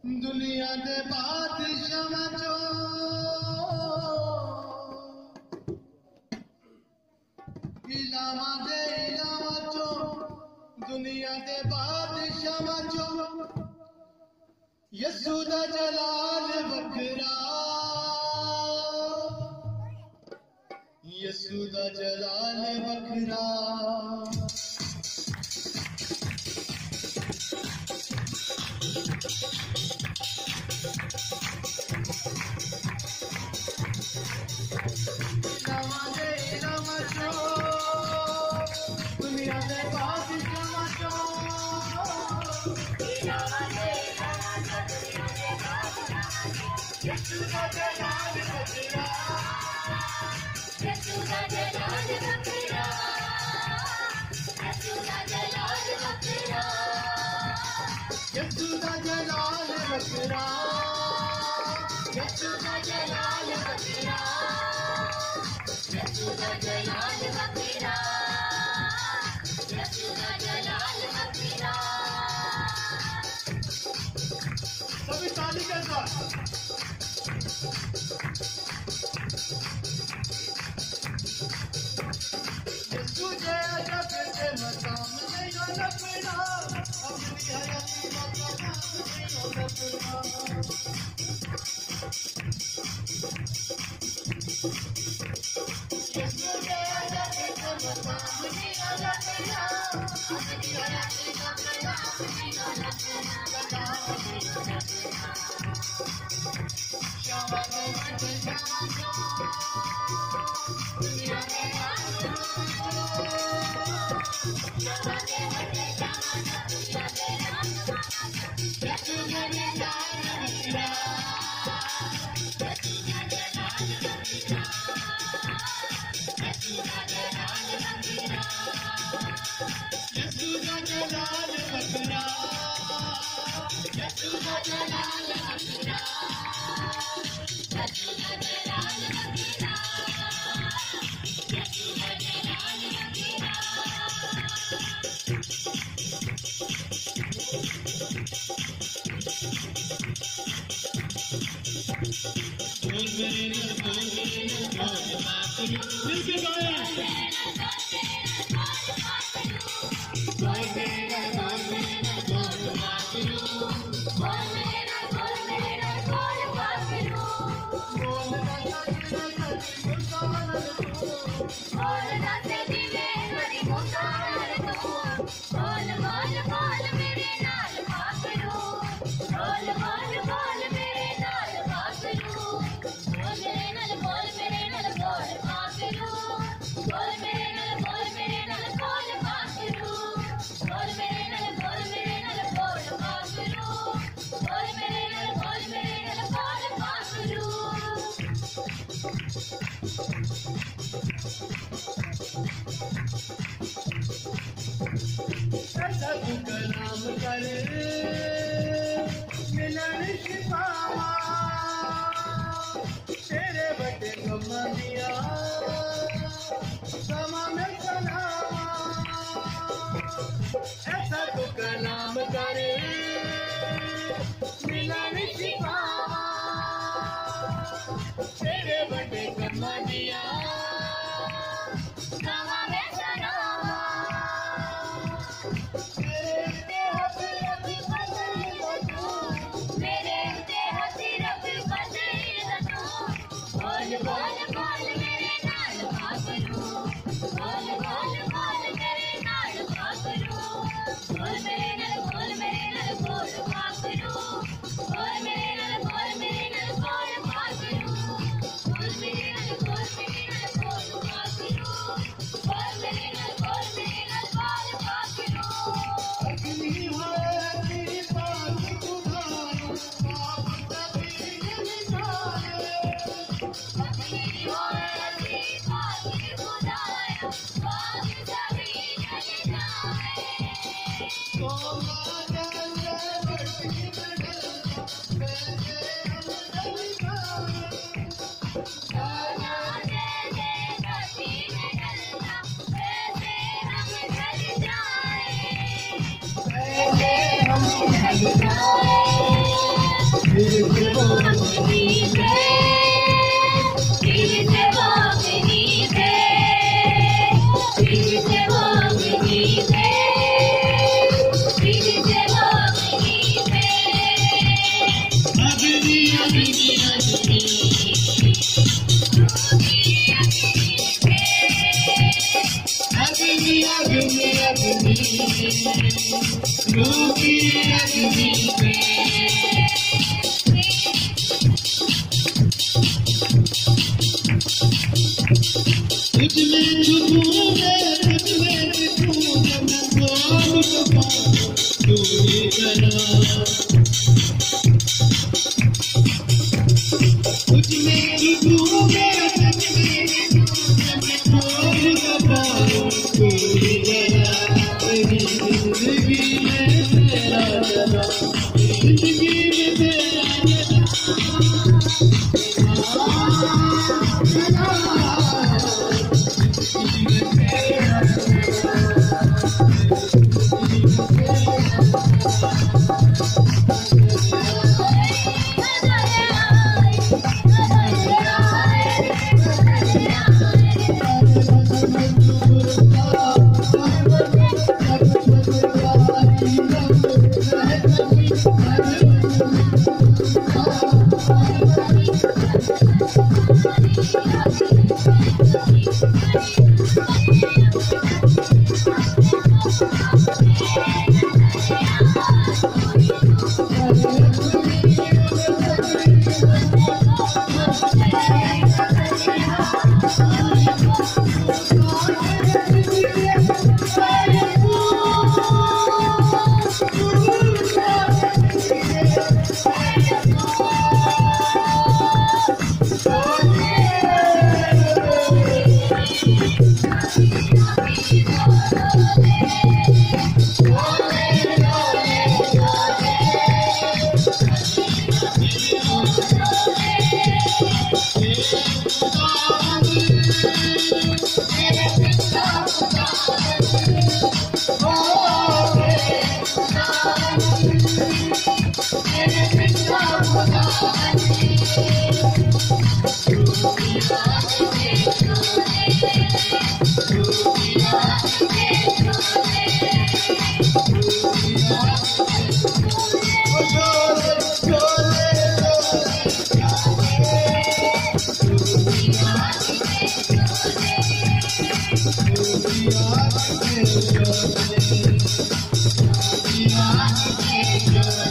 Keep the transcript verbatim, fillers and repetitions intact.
दुनिया दे बादशाह चो इलावा दे इलावा चो दुनिया दे बादशाह चो यसू दा जलाल वखरा यसू दा जलाल वखरा दुनिया दे बादशाह चो यसू दा जलाल वखरा यसू दा जलाल वखरा यसू दा जलाल वखरा यसू दा जलाल वखरा यसू दा जलाल वखरा यसू दा जलाल वखरा यसू दा जलाल वखरा सभी ताली के साथ यसू जय जग के मकाम नहीं लपड़ा अपनी हयाती मकाम नहीं लपड़ा यसू जय जग के मकाम नहीं लपड़ा अपनी हयाती मकाम नहीं लपड़ा शावा को मत जाओ दुनिया में कलाम कर मिलन शिफावा तेरे बटे गमा दिया समा में सलावा ऐसा तो कलाम कर मिलन शिफावा तेरे बटे गमा दिया समा में सलावा बोल बोल मेरे नाल भागरू बोल बोल बोल मेरे नाल भागरू बोल मेरे नाल बोल मेरे नाल बोल भागरू बोल मेरे नाल बोल मेरे नाल बोल भागरू बोल मेरे नाल बोल मेरे नाल बोल भागरू बोल मेरे नाल बोल मेरे नाल बोल भागरू अग्नि है तेरी बात तुम्हारी आप तभी नहीं जाने हम Yeah.